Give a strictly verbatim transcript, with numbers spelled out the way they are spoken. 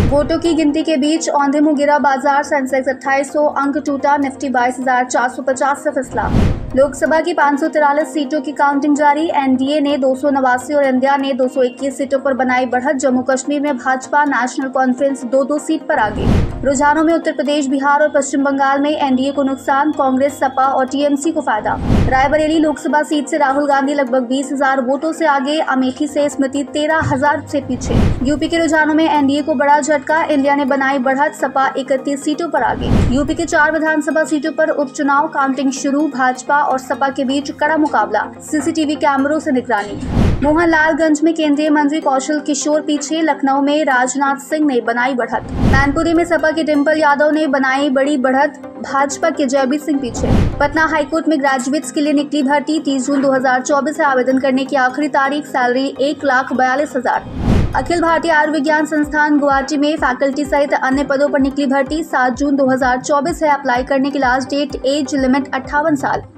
वोटों की गिनती के बीच औंधे मुंह गिरा बाजार। सेंसेक्स अट्ठाईस सौ अंक टूटा, निफ्टी बाईस हजार चार सौ पचास से फिसला। लोकसभा की पाँच सौ तिरालीस सीटों की काउंटिंग जारी। एनडीए ने दो सौ नवासी और इंडिया ने दो सौ इक्कीस सीटों पर बनाई बढ़त। जम्मू कश्मीर में भाजपा नेशनल कॉन्फ्रेंस दो दो सीट पर आगे। रुझानों में उत्तर प्रदेश, बिहार और पश्चिम बंगाल में एनडीए को नुकसान, कांग्रेस, सपा और टीएमसी को फायदा। रायबरेली लोकसभा सीट से राहुल गांधी लगभग बीस हजार वोटों से आगे, अमेठी से स्मृति तेरह हजार से पीछे। यूपी के रुझानों में एनडीए को बड़ा झटका, इंडिया ने बनाई बढ़त, सपा इकतीस सीटों पर आगे। यूपी के चार विधानसभा सीटों पर उपचुनाव, काउंटिंग शुरू, भाजपा और सपा के बीच कड़ा मुकाबला, सीसीटीवी कैमरों से निगरानी। मोहनलालगंज में केंद्रीय मंत्री कौशल किशोर पीछे, लखनऊ में राजनाथ सिंह ने बनाई बढ़त। मैनपुरी में सपा के डिम्पल यादव ने बनाई बड़ी बढ़त, भाजपा के जयबीर सिंह पीछे। पटना हाईकोर्ट में ग्रेजुएट्स के लिए निकली भर्ती, तीस जून दो हजार चौबीस से आवेदन करने की आखिरी तारीख, सैलरी एक लाख बयालीस हजार। अखिल भारतीय आयुर्विज्ञान संस्थान गुवाहाटी में फैकल्टी सहित अन्य पदों पर निकली भर्ती, सात जून दो हजार चौबीस है अप्लाई करने की लास्ट डेट, एज लिमिट अट्ठावन साल।